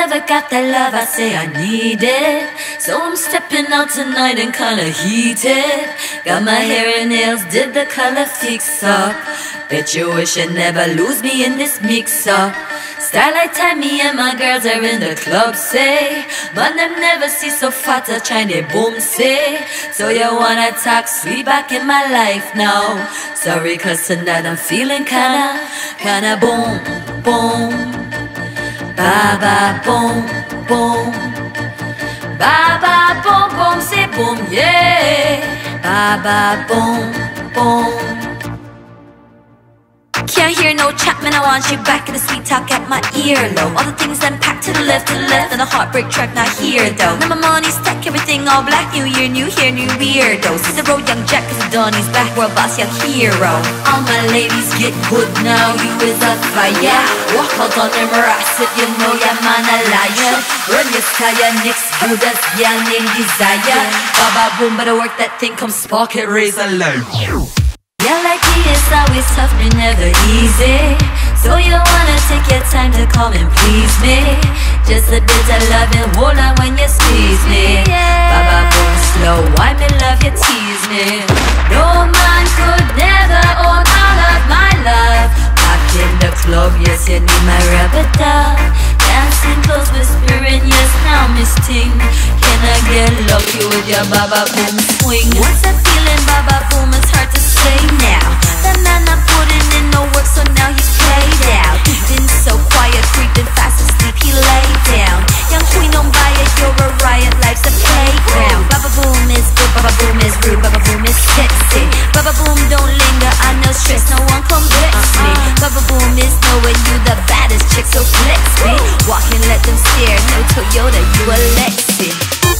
never got that love I say I needed. So I'm stepping out tonight and kinda heated. Got my hair and nails, did the color fix up. Bet you wish you'd never lose me in this mix-up. Starlight time, me and my girls are in the club, say. But them never see so fat, I try to boom, say. So you wanna talk, sweet back in my life now. Sorry, cause tonight I'm feeling kinda boom, boom. Ba ba boom, boom. Ba ba boom, boom, say boom, yeah. Ba ba boom, boom. Can't hear no chat, man, I want you back in the sweet talk at my earlobe. All the things I'm packed to the left, and a heartbreak track not here though. Now my money stack, everything all black, new year, new hair, new weirdos. See the road, young Jack, cause the Donnie's back, world boss, young hero. All my ladies get good now, you is a fire. Walk out on them rocks if you know your man a liar. Run your style, next good as girl named Desire. Baba boom, better work that thing, come spark it, raise a low. Yeah, like me, it's always tough, but never easy. So you wanna take your time to come and please me. Just a bit of love and hold on when you squeeze me. Baba boom, slow, why me love you tease me. No man could never own all of my love. Back in the club, yes, you need my rubber dub. Dancing close, whispering, yes, now Miss Ting. Can I get lucky with your Baba boom swing? What's that feeling, Baba boom? It's hard to say now. The man not putting in no work, so now he's played out. Been so quiet, creeping fast asleep, he lay down. Young queen, don't buy it, you're a riot, life's a playground. Baba boom is good, Baba boom is rude, Baba boom is sexy. Baba boom don't linger, I know stress, no one come vex me. Baba boom is knowing you the baddest chick, so flex me. Walk and let them stare, no Toyota, you a Lexi.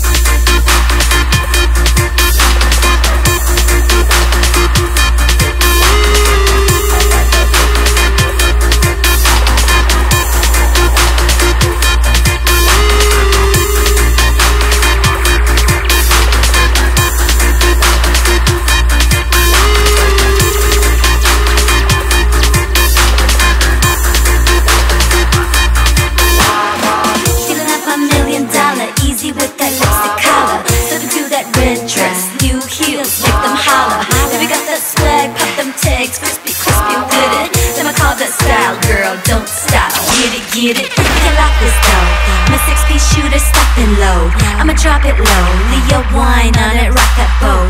Get it, we can lock this down. I'm a 6-piece shooter, stop and load. I'ma drop it low, leave your wine on it, rock that boat.